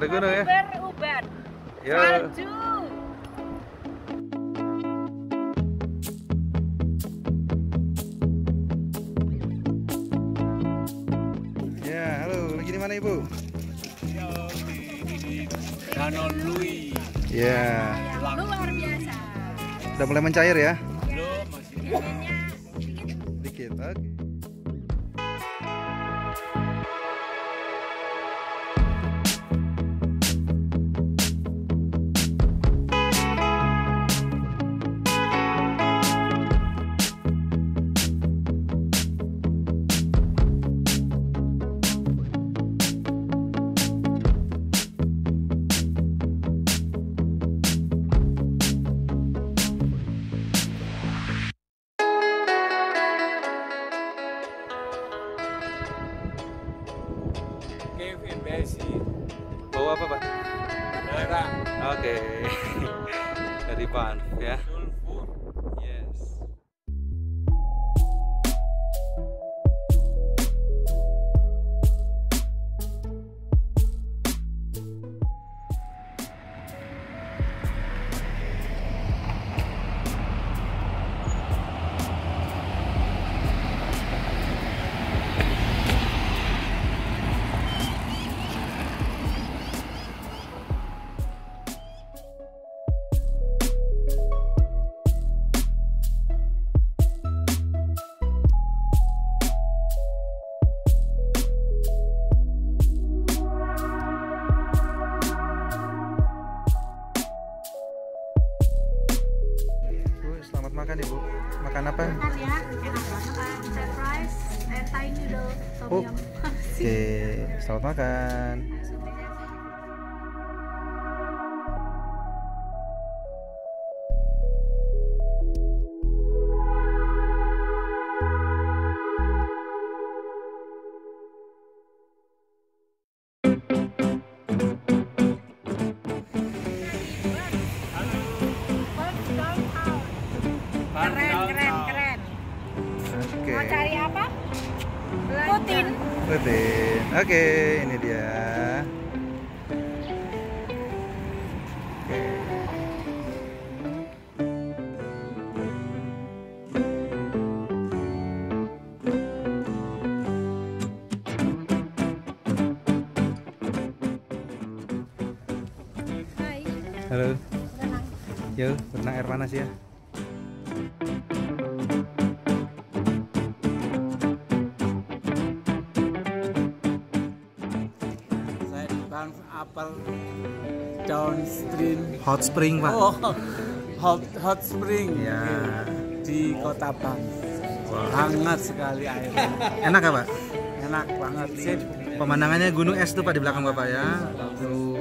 Ada gunung ya? Uban. Yo. Salju. Ya, halo. Lagi di mana Ibu? Ya, di Danau Lui. Ya. Luar biasa. Udah mulai mencair ya? Belum, masih. Dikit. Oke. Kevin Besi. Bawa apa, Pak? Darah. Oke. Dari Banff ya. Sulfur. Yes. Selamat makan Ibu. Makan apa? Makan ya, enak banget. Surprise and Thai noodle tom Oh. yum. Oke, selamat makan. Keren. Oke. Mau cari apa? Putin. Putin. Oke, ini dia. Oke. Hai. Halo. Renang. Yuk, berenang air panas ya. Saya di Banff Upper Downstream. Hot spring, Pak. Oh, hot spring. Ya. Di kota Banff. Hangat sekali airnya. Enak ya, Pak? Enak banget sih. Pemandangannya gunung es tuh Pak di belakang Bapak ya. Tuh.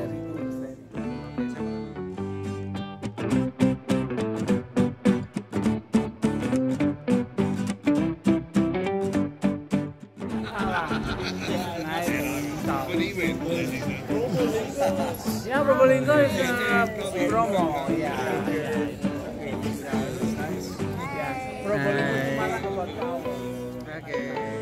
Ya, Probolinggo itu Bromo. Ya. Probolinggo Semarang buat tahu. Oke.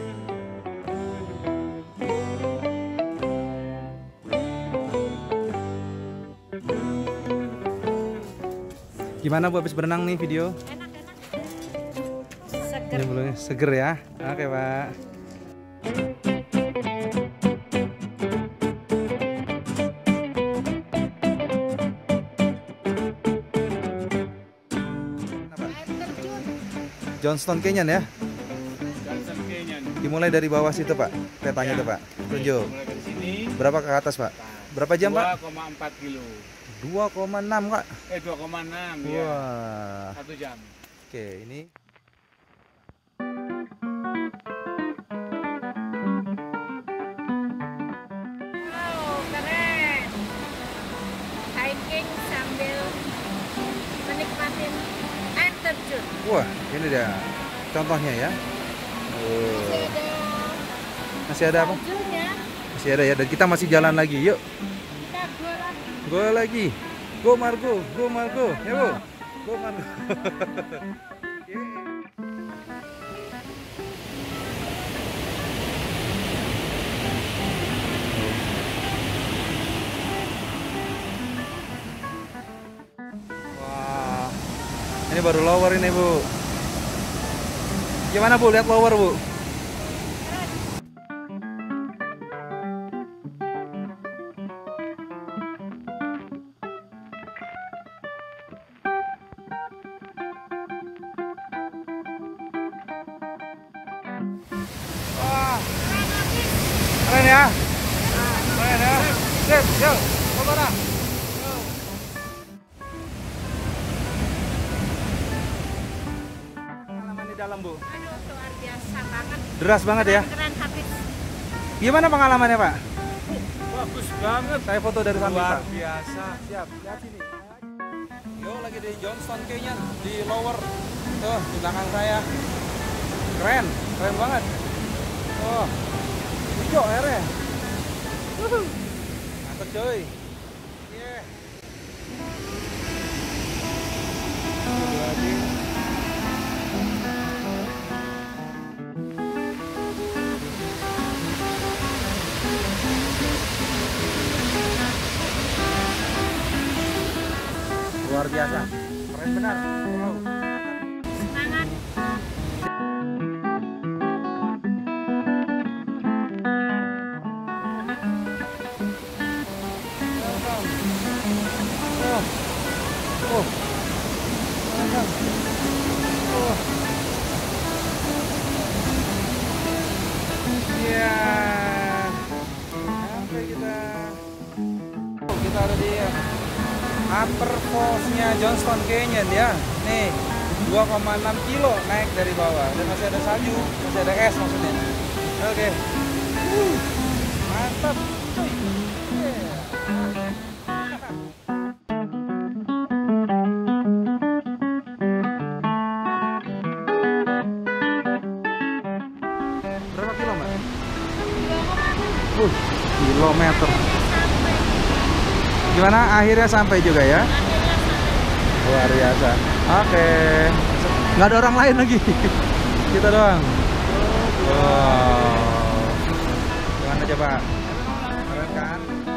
Gimana Bu habis berenang nih video? Enak. Seger. Ini belum seger ya. Oke, Pak. Johnston Canyon ya. Johnson Canyon. Dimulai dari bawah situ Pak. Petanya tuh Pak. Tunjuk. Mulai dari sini. Berapa ke atas Pak? Berapa jam Pak? 2,4 kilo. 2,6 Kak. 2,6 ya. Wah. 1 jam. Oke, ini Wow, keren. Hiking sambil menikmati air terjun. wah, ini dia contohnya ya. Masih ada Masih ada apa? saljunya. Masih ada ya dan kita masih jalan lagi. Yuk. Kita Go lagi. Go Margo, go Margo. Ya, Bu. Go Margo. Ini baru lower ini, Bu. Gimana, Bu? Lihat lower, Bu. Wah. Keren ya? Keren ya? Sip, yuk. Foto dah. Pengalaman di dalam, Bu. Aduh, luar biasa banget. Deras banget ya? Keren habis. Gimana pengalamannya, Pak? Bagus banget. Saya foto dari samping, Luar Pak. biasa. Siap, lihat sini. Yo, lagi di Johnston Canyon di lower. Tuh, di belakang saya. Keren, keren banget. Oh, hijau airnya. Mantap, coy. Yeah. Lagi. Luar biasa, keren benar. Wow. Semangat. Oh, oh, mantap. Oh, iya. Sampai kita. Oh, kita ada di upper falls-nya Johnston Canyon ya. Nih, 2,6 kilo naik dari bawah dan masih ada salju, masih ada es maksudnya. Oke. Mantap. Cuy. Yeah. Berapa kilo, Mbak? Kilometer. Gimana? Akhirnya sampai juga ya? Luar biasa. Oke. Nggak ada orang lain lagi. Kita doang. Wow. Gimana coba? Keren kan?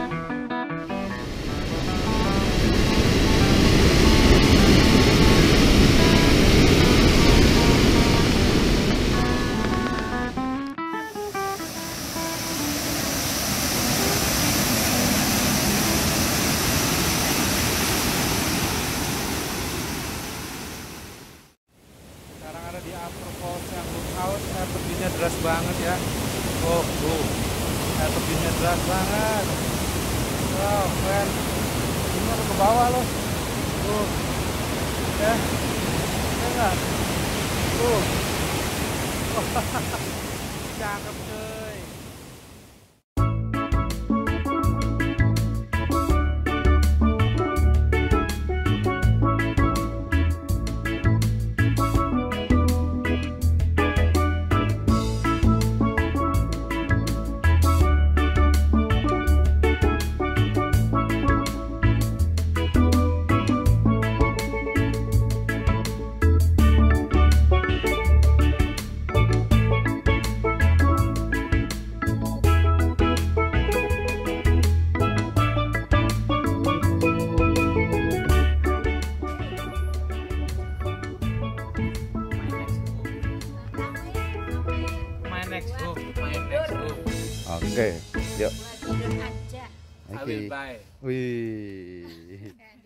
Di upper falls yang lookout, air terjunnya deras banget ya. Oh, air terjunnya deras banget. Wow, keren. Ini ke bawah loh. Ya, enggak. Cakep cuy. Oke, yuk. Tidur aja. I will buy. Wih.